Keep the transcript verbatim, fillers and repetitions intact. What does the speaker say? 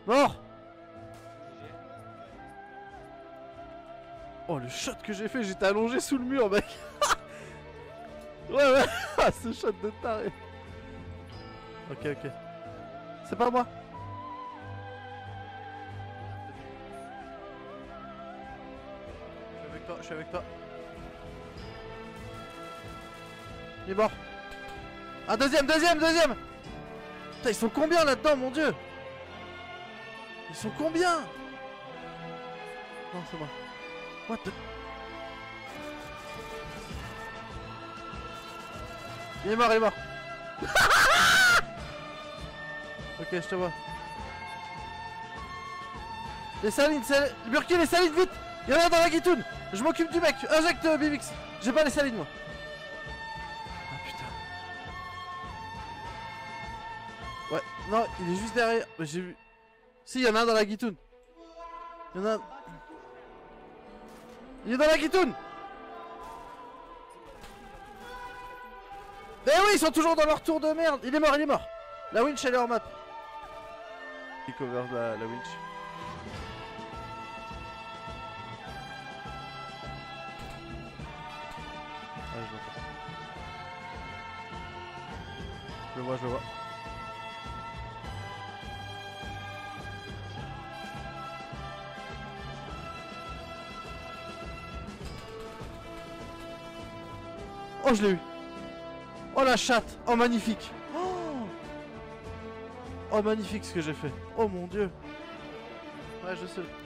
Mort. Oh le shot que j'ai fait, j'étais allongé sous le mur mec. Ouais ouais. Ce shot de taré. Ok ok. C'est pas moi. Je suis avec toi, je suis avec toi. Il est mort. Un deuxième, deuxième, deuxième. Putain ils sont combien là-dedans mon dieu. Ils sont combien? Non c'est moi. What the... Il est mort, il est mort. Ok, je te vois. Les salines, c'est... Burki, les salines, vite. Il y en a dans la guitoune. Je m'occupe du mec. Injecte euh, Bibix. J'ai pas les salines, moi. Ah putain. Ouais, non, il est juste derrière. J'ai vu. Si, il y en a un dans la guitoune. Il y en a un... Il est dans la guitoune. Eh oui, ils sont toujours dans leur tour de merde. Il est mort, il est mort. La winch, elle est hors map. Il cover la, la winch. Ah, je l'entends. Je le vois, je le vois. Oh, je l'ai eu. Oh la chatte. Oh magnifique. Oh, oh magnifique ce que j'ai fait. Oh mon dieu. Ouais je sais.